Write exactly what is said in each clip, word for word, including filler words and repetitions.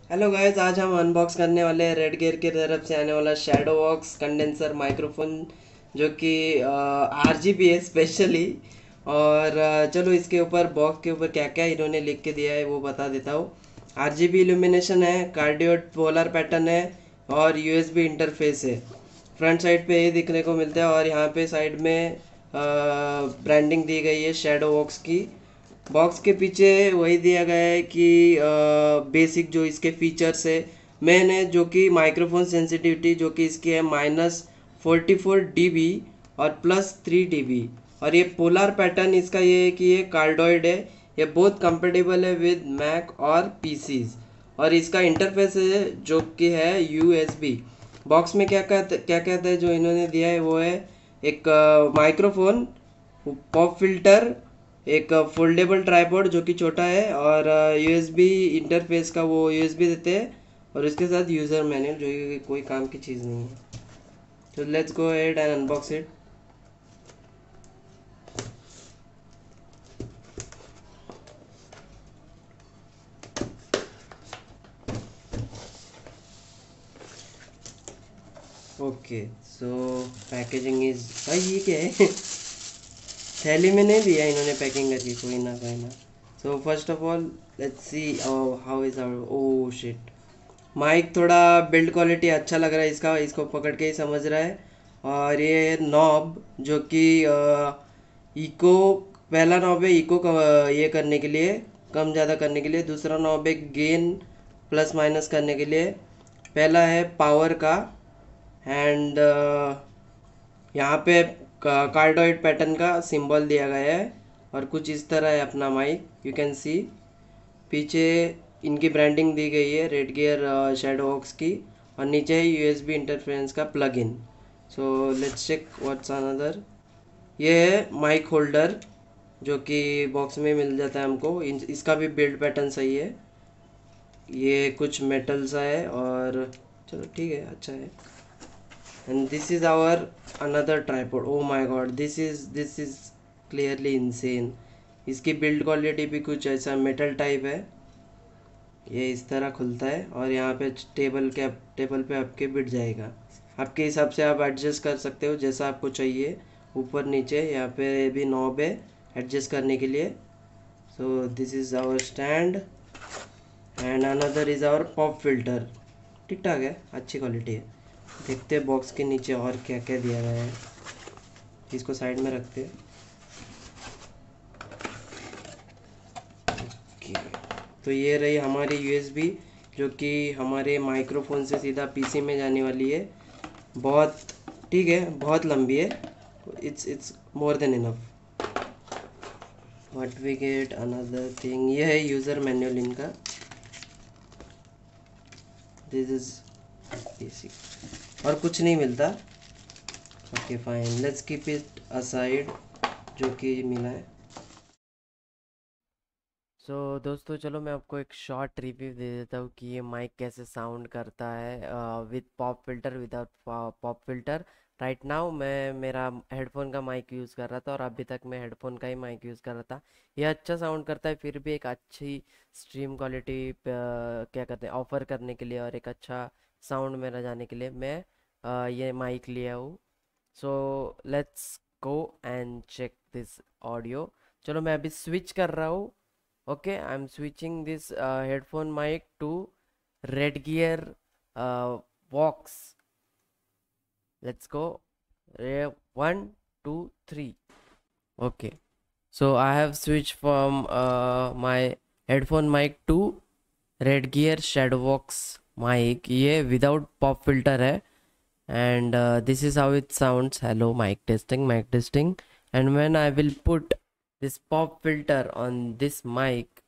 Hello guys, आज हम unbox करने वाले हैं रेड गियर की तरफ से आने वाला शैडो वॉक्स कंडेंसर माइक्रोफोन, जो कि आर जी बी है स्पेशली। और अ, चलो इसके ऊपर बॉक्स के ऊपर क्या क्या इन्होंने लिख के दिया है वो बता देता हूँ। आर जी बी इल्यूमिनेशन है, कार्डियोड पोलर पैटर्न है और यू एस बी इंटरफेस है। फ्रंट साइड पे ये दिखने को मिलता है और यहाँ पे साइड में ब्रांडिंग दी गई है शैडो वॉक्स की। बॉक्स के पीछे वही दिया गया है कि बेसिक जो इसके फीचर्स है मेन है, जो कि माइक्रोफोन सेंसिटिविटी जो कि इसकी है minus forty four D B और प्लस थ्री डी बी। और ये पोलर पैटर्न इसका ये है कि ये कार्डोइड है। ये बहुत कंपेटेबल है विद मैक और पीसीज। और इसका इंटरफेस है जो कि है यू एस बी। बॉक्स में क्या कहते क्या कहते हैं जो इन्होंने दिया है वो है एक माइक्रोफोन, पॉप फिल्टर, एक फोल्डेबल ट्राइपॉड जो कि छोटा है, और यू एस बी इंटरफेस का वो यू एस बी देते हैं, और उसके साथ यूज़र मैनुअल जो कि कोई काम की चीज़ नहीं है। तो let's go ahead and unbox it. Okay, so packaging is भाई ये क्या है? थैली में नहीं दिया इन्होंने पैकिंग करके, कोई ना कोई ना। So first of all let's see how is our, oh shit. Mic थोड़ा बिल्ड क्वालिटी अच्छा लग रहा है इसका, इसको पकड़ के ही समझ रहा है। और ये नॉब जो कि इको, पहला नॉब है इको ये करने के लिए, कम ज़्यादा करने के लिए। दूसरा नॉब है गेन प्लस माइनस करने के लिए। पहला है पावर का। एंड यहाँ पे कार्डोइड पैटर्न का सिंबल दिया गया है। और कुछ इस तरह है अपना माइक, यू कैन सी। पीछे इनकी ब्रांडिंग दी गई है रेड गियर शैडो वॉक्स की। और नीचे है यू एस बी इंटरफेरेंस का plug in. So let's check what's another. ये है माइक होल्डर जो कि बॉक्स में मिल जाता है हमको। इन, इसका भी बिल्ड पैटर्न सही है। ये कुछ मेटल सा है और चलो ठीक है, अच्छा है। And this is our another tripod. Oh my god, this is this is clearly insane. इसकी बिल्ड क्वालिटी भी कुछ ऐसा मेटल टाइप है। ये इस तरह खुलता है और यहाँ पे टेबल के टेबल पे आपके बिठ जाएगा। आपके हिसाब से आप एडजस्ट कर सकते हो जैसा आपको चाहिए, ऊपर नीचे। यहाँ पे भी नॉब है एडजस्ट करने के लिए। So this is our stand and another is our pop filter. ठीक ठाक है, अच्छी क्वालिटी है। देखते हैं बॉक्स के नीचे और क्या क्या दिया गया है। इसको साइड में रखते हैं। ओके, तो ये रही हमारी यू एस बी जो कि हमारे माइक्रोफोन से सीधा पी सी में जाने वाली है। बहुत ठीक है, बहुत लंबी है। It's it's more than enough. What we get another thing, ये है यूज़र मैनुअल इनका। दिस इज बेसिक, और कुछ नहीं मिलता। Okay fine, let's keep it aside जो कि मिला है। सो so, दोस्तों चलो मैं आपको एक शॉर्ट रिव्यू दे देता हूँ कि ये माइक कैसे साउंड करता है with pop filter without pop filter. Right now मैं मेरा हेडफोन का माइक यूज़ कर रहा था और अभी तक मैं हेडफोन का ही माइक यूज़ कर रहा था। ये अच्छा साउंड करता है, फिर भी एक अच्छी स्ट्रीम क्वालिटी क्या कहते हैं ऑफर करने के लिए और एक अच्छा साउंड मेरा जाने के लिए मैं uh, ये माइक लिया हूँ। So let's go and check this audio. चलो मैं अभी स्विच कर रहा हूँ। Okay, I'm switching this uh, headphone mic to Redgear uh, Vox. Let's go. Re- One, two, three. Okay, so I have switched from uh, my headphone mic to Redgear Shadowvox mic. ये without pop filter है. And uh, this is how it sounds. Hello, mic testing, mic testing. And when I will put this pop filter on this mic,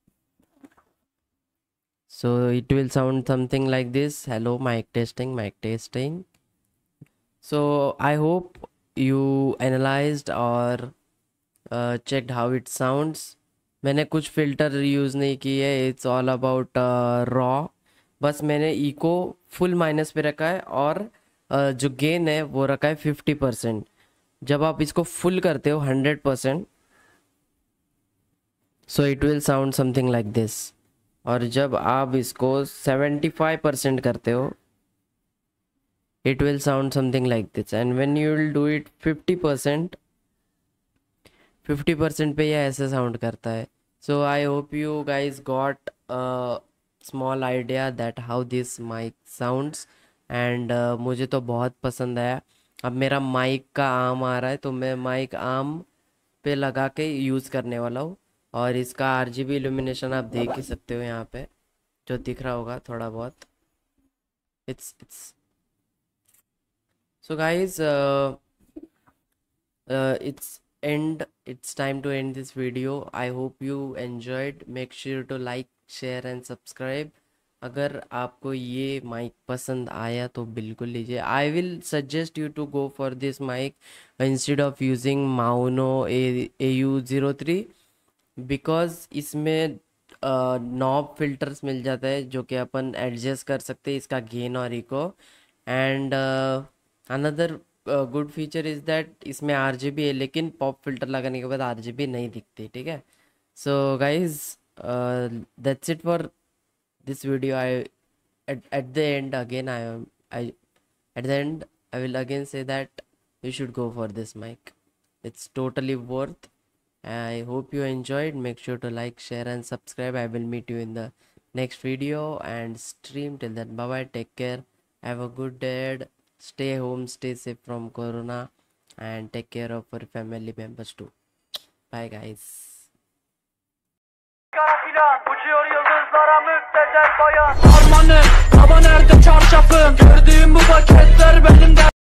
so it will sound something like this. Hello, mic testing, mic testing. So I hope you analyzed or uh, checked how it sounds. मैंने कुछ filter use नहीं किए है, it's all about raw. बस मैंने eco full minus पे रखा है और uh, जो गेन है वो रखा है फिफ्टी परसेंट। जब आप इसको फुल करते हो hundred percent, so it will sound something like this. और जब आप इसको सेवेंटी फाइव परसेंट करते हो it will sound something like this, and when you will do it fifty percent fifty percent पे ये ऐसे साउंड करता है. So I hope you guys got a small idea that how this mic sounds, and uh, मुझे तो बहुत पसंद आया. अब मेरा माइक का आर्म आ रहा है तो मैं माइक आर्म पे लगा के यूज़ करने वाला हूँ. और इसका आरजीबी इल्यूमिनेशन आप देख ही सकते हो यहाँ पे जो दिख रहा होगा थोड़ा बहुत. It's it's So guys, uh, uh, it's end. It's time to end this video. I hope you enjoyed. Make sure to like, share and subscribe. अगर आपको ये माइक पसंद आया तो बिल्कुल लीजिए. I will suggest you to go for this mic instead of using Mauno A U zero three because इसमें knob filters मिल जाता है जो कि अपन एडजस्ट कर सकते हैं इसका गेन और echo. And another good feature is that इसमें आरजीबी है लेकिन पॉप फिल्टर लगाने के बाद आरजीबी नहीं दिखती. ठीक है. So guys that's it for this video. I at the end again I I at the end I will again say that you should go for this mic. It's totally worth. I hope you enjoyed. Make sure to like, share and subscribe. I will meet you in the next video and stream. Till then, bye bye, take care, have a good day, stay home, stay safe from corona, and take care of your family members too. Bye guys. Uçuyor yıldızlara müptezel bayan. Harmanım, baba nerede çarşafım? Gördüğüm bu paketler benim de.